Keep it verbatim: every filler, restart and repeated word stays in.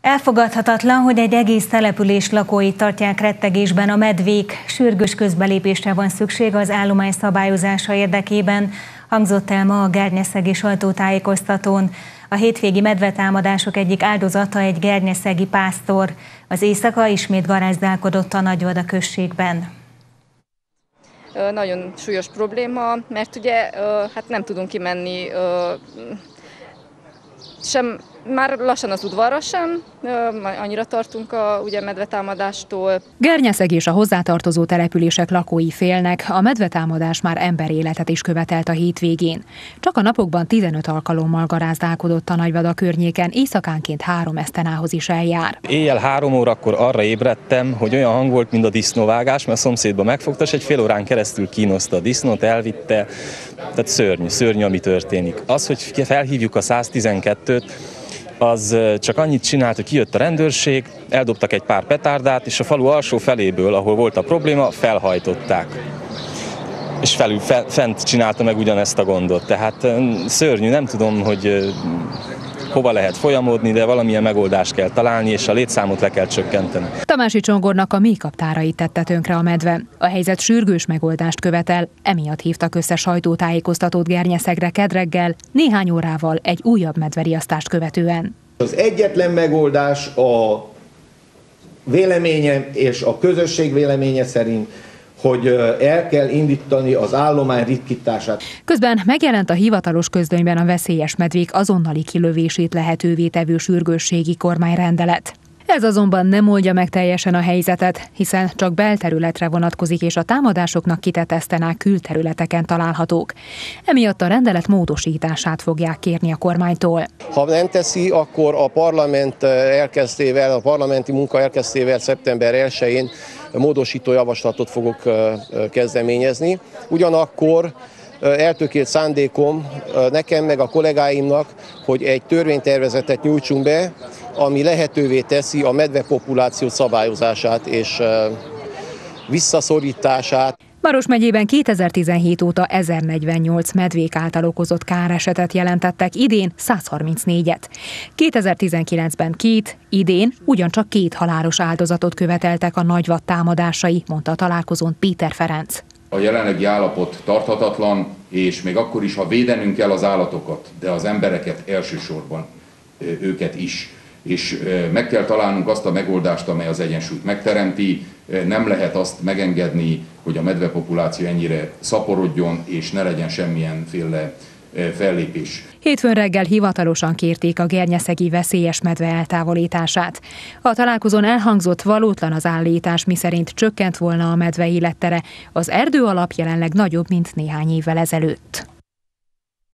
Elfogadhatatlan, hogy egy egész település lakóit tartják rettegésben a medvék. Sürgős közbelépésre van szükség az állomány szabályozása érdekében, hangzott el ma a Gernyeszegi sajtótájékoztatón. A hétvégi medvetámadások egyik áldozata egy gernyeszegi pásztor. Az éjszaka ismét garázdálkodott a Nagyvada községben. Nagyon súlyos probléma, mert ugye hát nem tudunk kimenni sem, már lassan az udvarra sem, annyira tartunk a ugye, medvetámadástól. Gernyeszeg és a hozzátartozó települések lakói félnek, a medvetámadás már emberéletet is követelt a hétvégén. Csak a napokban tizenöt alkalommal garázdálkodott a Nagyvada környéken, éjszakánként három esztenához is eljár. Éjjel három órakor arra ébredtem, hogy olyan hang volt, mint a disznóvágás, mert a szomszédba megfogta, és egy fél órán keresztül kínoszta a disznót, elvitte. Tehát szörnyű, szörnyű, ami történik. Az, hogy felhívjuk a száztizenkettőt, az csak annyit csinált, hogy kijött a rendőrség, eldobtak egy pár petárdát, és a falu alsó feléből, ahol volt a probléma, felhajtották. És felül, fe, fent csinálta meg ugyanezt a gondot. Tehát szörnyű, nem tudom, hogy hova lehet folyamodni, de valamilyen megoldást kell találni, és a létszámot le kell csökkenteni. Tamási Csongornak a mélykaptárait tette tönkre a medve. A helyzet sürgős megoldást követel, emiatt hívtak össze sajtótájékoztatót Gernyeszegre kedd reggel, néhány órával egy újabb medveriasztást követően. Az egyetlen megoldás a véleményem és a közösség véleménye szerint, hogy el kell indítani az állomány ritkítását. Közben megjelent a hivatalos közlönyben a veszélyes medvék azonnali kilövését lehetővé tevő sürgősségi kormányrendelet. Ez azonban nem oldja meg teljesen a helyzetet, hiszen csak belterületre vonatkozik, és a támadásoknak kitett esztenák külterületeken találhatók. Emiatt a rendelet módosítását fogják kérni a kormánytól. Ha nem teszi, akkor a parlament elkezdével, a parlamenti munka elkezdével szeptember elsején módosító javaslatot fogok kezdeményezni. Ugyanakkor eltökélt szándékom nekem meg a kollégáimnak, hogy egy törvénytervezetet nyújtsunk be, ami lehetővé teszi a medvepopuláció szabályozását és visszaszorítását. Maros megyében kétezer-tizenhét óta ezernegyvennyolc medvék által okozott káresetet jelentettek, idén száz harmincnégyet. kétezer-tizenkilencben két, idén ugyancsak két halálos áldozatot követeltek a Nagyvad támadásai, mondta a találkozón Péter Ferenc. A jelenlegi állapot tarthatatlan, és még akkor is, ha védenünk kell az állatokat, de az embereket elsősorban, őket is. És meg kell találnunk azt a megoldást, amely az egyensúlyt megteremti. Nem lehet azt megengedni, hogy a medvepopuláció ennyire szaporodjon, és ne legyen semmilyenféle fellépés. Hétfőn reggel hivatalosan kérték a gernyeszegi veszélyes medve eltávolítását. A találkozón elhangzott valótlan az állítás, miszerint csökkent volna a medve élettere. Az erdő alap jelenleg nagyobb, mint néhány évvel ezelőtt.